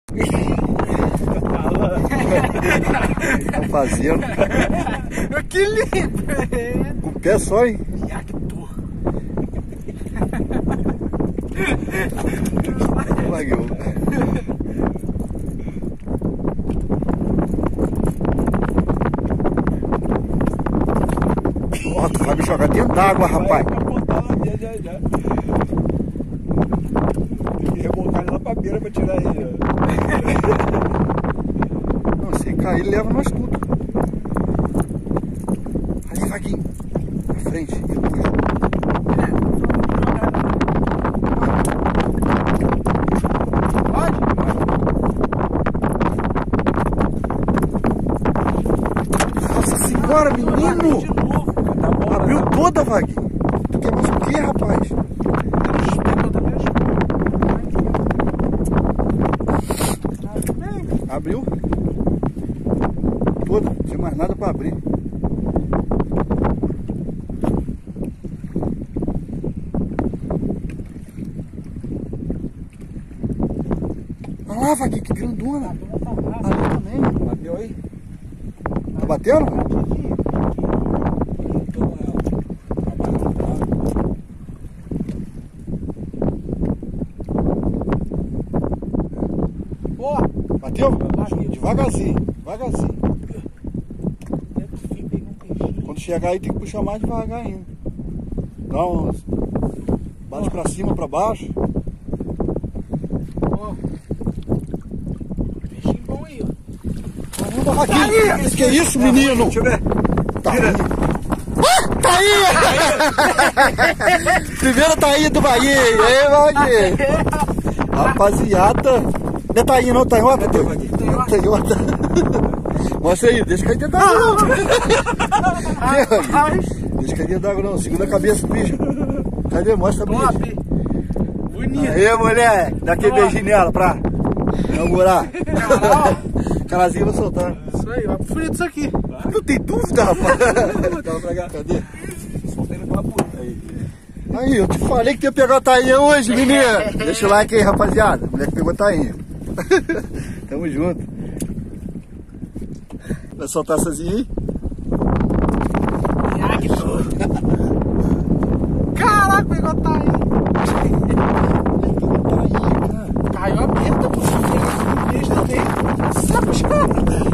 Tá fazendo. Que lindo! Com o pé só, hein? Vagueu. Ó, tu vai me jogar dentro d'água, rapaz. Tem que rebocar ele lá pra beira pra tirar ele. Não, se cair, ele leva nós tudo. Ali, Vaguinho. Na frente, eu puxo. Nossa senhora, menino! Abriu toda, Vaguinho. Tu quer mais o quê, rapaz? Abriu? Toda, não tinha mais nada pra abrir. Olha lá, Vaguinho, que grandona. Ali também. Bateu aí? Tá batendo? Bateu? Devagarzinho, devagarzinho. Quando chegar aí tem que puxar mais devagar ainda. Dá uns... Bate pra cima, pra baixo. Peixinho bom aí, ó. Caramba, Vaguinho! Que é isso, menino? Deixa eu ver. Tá aí. Tá aí! Primeiro tá aí do Bahia. Ei, Vaguinho! Rapaziada. Não é tainha não, tá em outra? Tá em outra. Mostra aí, deixa cair dentro d'água não. Deixa cair dentro d'água não, segura a cabeça do bicho. Cadê? Mostra a bicho. Bonito. Aí, mulher, dá aquele beijinho nela pra inaugurar. Carazinho eu vou soltar. Isso aí, vai pro frito isso aqui. Não tem dúvida, rapaz. Cadê? Soltei naquela puta aí. Aí, eu te falei que ia pegar a tainha hoje, menina. Deixa o like aí, rapaziada. Mulher que pegou a tainha. Tamo junto. Vai soltar sozinho aí? Caraca, pegou a tainha. Caiu a perda, pô. Peixe também. Sabe, cara?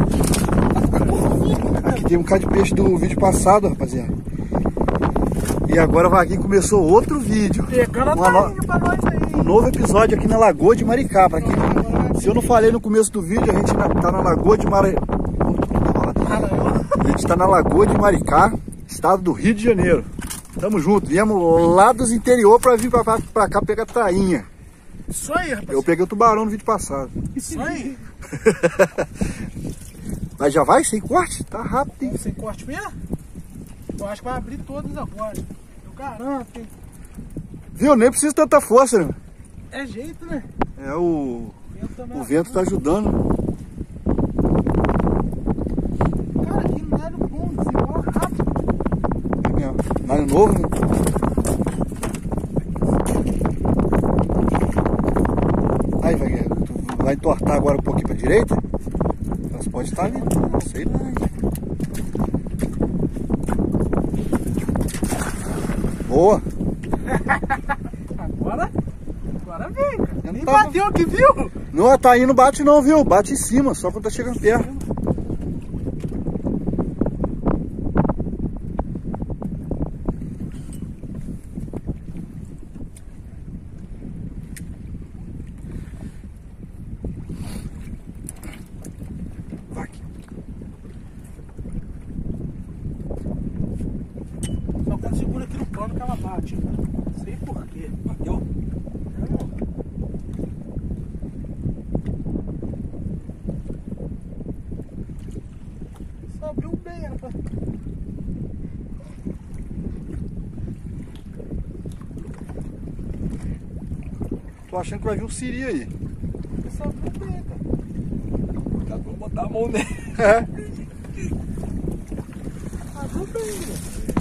Aqui tem um bocado de peixe do vídeo passado, rapaziada. E agora o Vaguinho começou outro vídeo. Pegando a tainha pra nós aí. Um novo episódio aqui na Lagoa de Maricá. Pra quem... Se eu não falei no começo do vídeo, a gente tá na Lagoa de Maricá. A gente tá na Lagoa de Maricá, estado do Rio de Janeiro. Tamo junto. Viemos lá dos interior pra vir pra cá pegar tainha. Isso aí, rapaz. Eu peguei o tubarão no vídeo passado. Isso aí. Mas já vai sem corte? Tá rápido, hein? Sem corte mesmo? Eu acho que vai abrir todas agora. Eu garanto, hein? Viu? Nem precisa de tanta força, né? É jeito, né? É o vento tá ajudando. Cara, que nalho bom, desenrola rápido. É mesmo. Nalho novo, né? Aí, Vaguinho, tu vai entortar agora um pouquinho pra direita? Mas pode estar ali, não sei lá. Boa! Agora vem, cara. Eu não Nem tava... bateu aqui, viu? Não, a tainha não bate não, viu? Bate em cima, só quando tá chegando perto. Vai aqui. Só quando segura aqui no cano que ela bate. Não sei porquê. Bateu? Só abriu bem, rapaz. Tô achando que vai vir um siri aí. Só abriu bem, cara. Cuidado pra não botar a mão nele. É. Abriu bem, velho.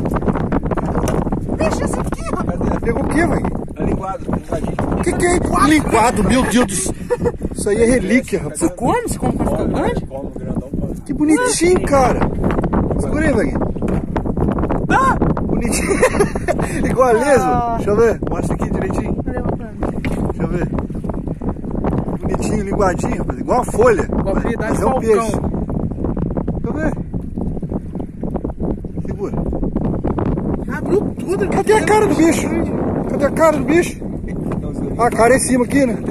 Deixa esse aqui, rapaz. Pegou o que, velho? É linguado, linguadinho. O que é linguado, meu Deus do céu? Isso aí é relíquia, rapaz. Você come? Você come quando fica grande? Come grandão, mano. Que bonitinho, cara. Segura aí, Vaguinho. Ah! Bonitinho. Igual a lesma. Deixa eu ver. Mostra aqui direitinho. Deixa eu ver. Bonitinho, linguadinho, rapaz. Igual a folha. Propriedade Mas é um peixe. Falcão. Deixa eu ver. Segura. Abriu tudo. Cadê a cara do bicho? Cadê a cara do bicho? Ah, a cara é em cima aqui, né?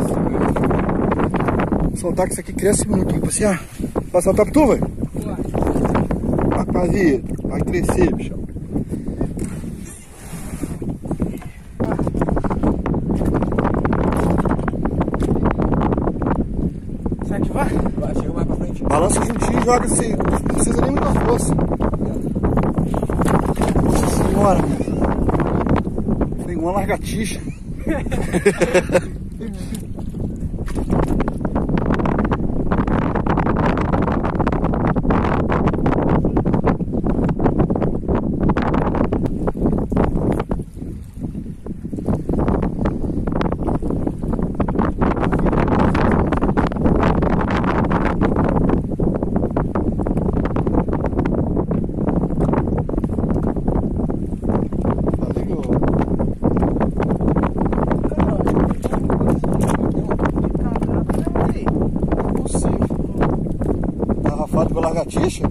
Vou soltar que isso aqui cresce muito aqui, passear. Vai soltar pra tu, velho? Rapaziada, vai crescer, bicho. Será que vai? Vai, chega mais pra frente. Balança juntinho e joga assim. Não precisa nem muita força. Nossa senhora, meu. Tem uma largatixa. Com lagartixa?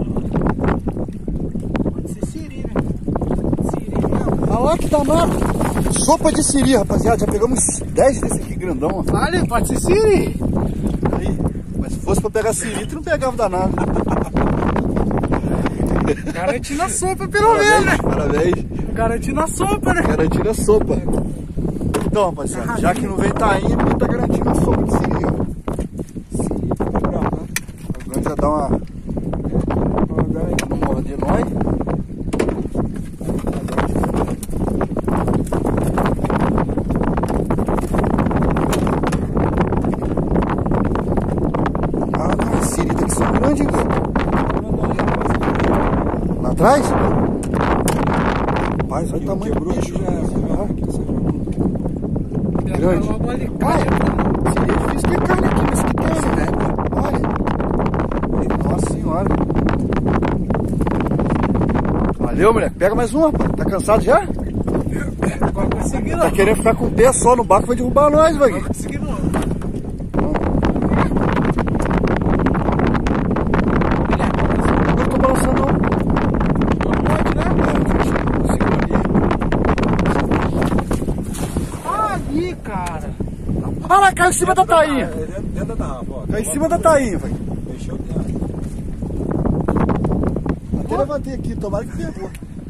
Pode ser siri, né? Siri mesmo. Olha lá que danado. Sopa de siri, rapaziada. Já pegamos 10 desse aqui grandão. Ó. Vale, pode ser siri. Aí. Mas se fosse pra pegar siri, tu não pegava danado. Garantindo a sopa, pelo menos, né? Parabéns. Garantindo a sopa, né? Garantindo a sopa. Então, rapaziada, já que não vem tainha, ele tá garantindo a sopa de siri, ó. Agora já dá uma mordida de nós. Ah, cara, esse siri tem que ser grande, cara. Lá atrás? Rapaz, olha o tamanho do bicho. Grande. Olha, seria difícil ter carne aqui, mas que tem, né? Olha. Nossa senhora. Valeu, moleque. Pega mais uma, pô. Tá cansado já? Agora consegui, não. Tá querendo ficar com o pé só no barco, vai derrubar nós, Agora Vaguinho. consegui, não. Não tô balançando, não. Não pode, né? Ali, cara. Ah lá, caiu em cima da tainha. Dentro da garrafa, ó. Caiu em cima da tainha, velho. Mexeu dentro. Até levantei aqui, tomara que pegou.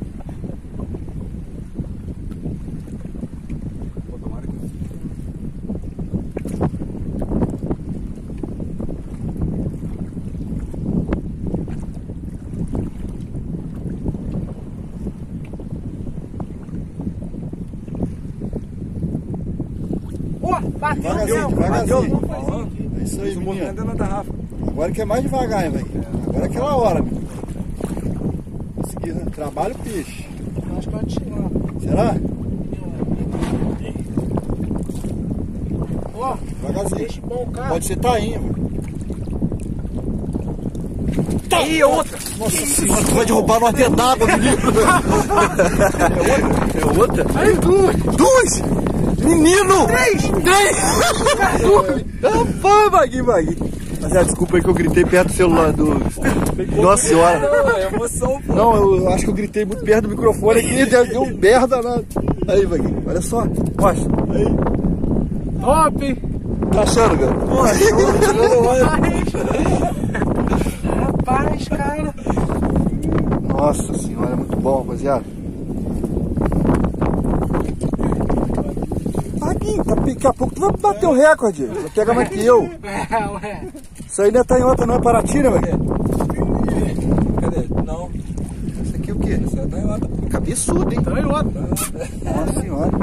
Pô, tomara que... Ó, bateu, Devagarzinho, não. devagarzinho. Ó, É isso aí, esse menino. movimento dentro da garrafa. Agora que é mais devagar, hein, velho. Agora é aquela hora, meu. Consegui, né? Trabalho peixe. Acho que pode tirar. Será? Ó, Devagarzinho. peixe bom, cara. Pode ser tainha, velho. E outra. Nossa senhora, tu vai derrubar numa até d'água, menino. É outra? Aí, duas. Duas! Menino! Três. Rapaz, Vaguinho. Mas desculpa aí que eu gritei perto do celular do... Nossa senhora. Não, é emoção, pô. Não, eu acho que eu gritei muito perto do microfone aqui, deu um berro danado. Aí, Vaguinho, olha só. Mostra. Aí. Top, hein? Tá achando, cara? Rapaz, cara. Nossa senhora, é muito bom, rapaziada. Vaguinho, daqui a pouco tu vai bater o recorde. Vai pegar mais que eu. Ué. Isso aí não é Tanhota, não é Paraty, né, Vaguinho? Cadê? Não. Isso aqui é o quê? Essa é Tanhota. Cabeçudo, hein? Então é outra. Nossa senhora.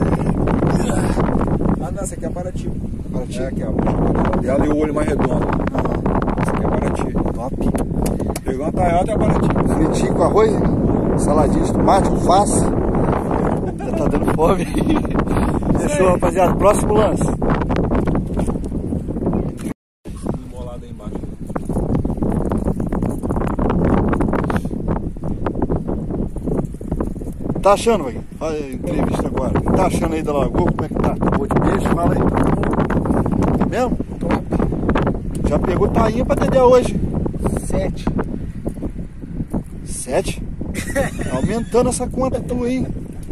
Ah, não, essa aqui é Paraty. Paraty? É aqui, ó. E ali o olho mais redondo. Essa aqui é Paraty. Top. Pegou uma Tanhota e é Paraty. Fritinho com arroz, saladinha de tomate, alface. Já tá dando fome. Fechou, rapaziada. Próximo lance. Tá achando, velho? Fala aí, entrevista agora. O que tá achando aí da lagoa? Como é que tá? Acabou de peixe? Fala aí. É mesmo? Top. Já pegou tainha pra atender hoje? 7. 7? Aumentando essa conta tua, hein?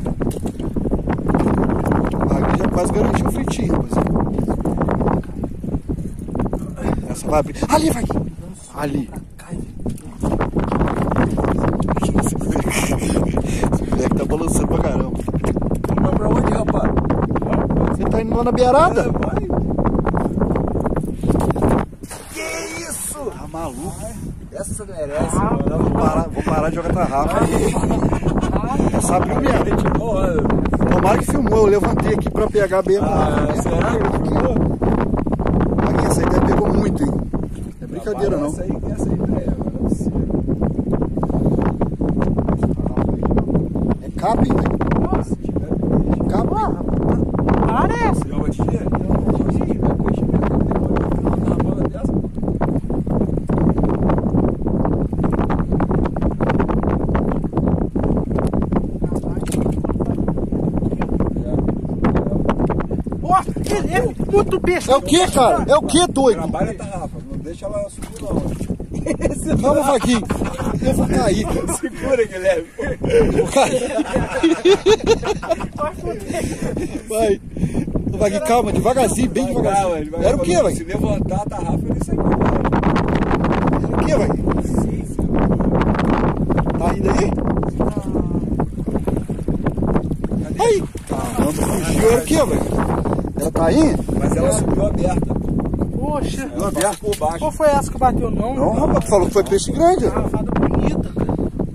Aqui já quase garantiu o fritinho, rapaziada. Essa vai abrir. Ali, vai! Ali. Esse moleque tá balançando pra caramba. Vai pra onde, rapaz? Você tá indo lá na beirada? Vai. Que isso? Tá maluco? Essa merece, Vou parar de jogar tarrafa. Essa abriu mesmo. Tomara que filmou, eu levantei aqui pra pegar bem a tarrafa. Será que ele filmou? Aqui, essa ideia pegou muito, hein? Não é brincadeira, não. Essa aí, É capim, velho. Nossa. Capim. Parece. Nossa, ele é muito peixe. É o que, cara? É o que, doido? Trabalha a tarrafa, não deixa ela subir não. Calma, Vaguinho. Eu vou cair, cara. Segura, Guilherme. Vou cair. Vai. Vaguinho, calma, devagarzinho, bem devagarzinho. Era o que, Se Vaguinho? levantar a tarrafa, ele sai correndo. Era o que, Vaguinho? Tá indo aí? Aí. Caramba, fugiu. Era o que, velho? Ela tá aí? Mas ela subiu aberta. Poxa. Ela aberta por baixo. Qual foi essa que bateu não? Não, rapaz, tu falou que foi peixe grande. Garrafada bonita, cara.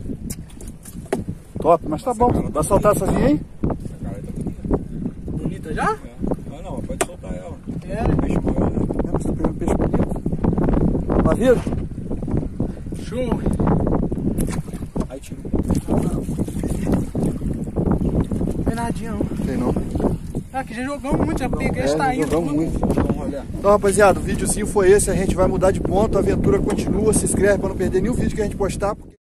Top, mas tá bom. Vai soltar essa vinha aí? Essa cara aí tá bonita. Bonita já? Não, pode soltar ela. É. Peixe maior, né? Você tá pegando peixe bonito? Tá vendo? Show. Aí tira. Não tem nadinha não. Tem não. Ah, que já jogamos muito, já peguei esse tainho. Jogamos muito. Vamos olhar. Então, rapaziada, o videozinho foi esse. A gente vai mudar de ponto. A aventura continua. Se inscreve pra não perder nenhum vídeo que a gente postar.